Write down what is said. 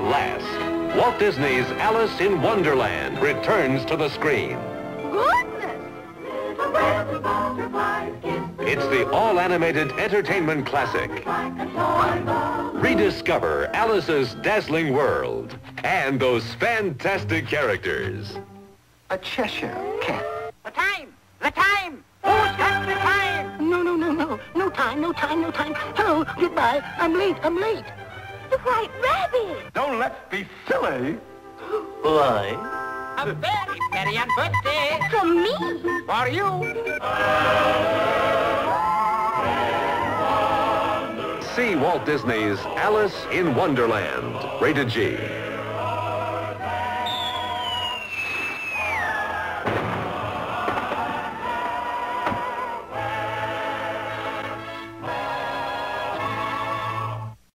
last, Walt Disney's Alice in Wonderland returns to the screen. Goodness! It's the all-animated entertainment classic. Rediscover Alice's dazzling world and those fantastic characters. A Cheshire cat. The time! The time! Who's got the time? No. No time. Hello, goodbye. I'm late. The White Rabbit! Don't let's be silly. Why? A very, very on birthday! From me! For you! See Walt Disney's Alice in Wonderland, rated G.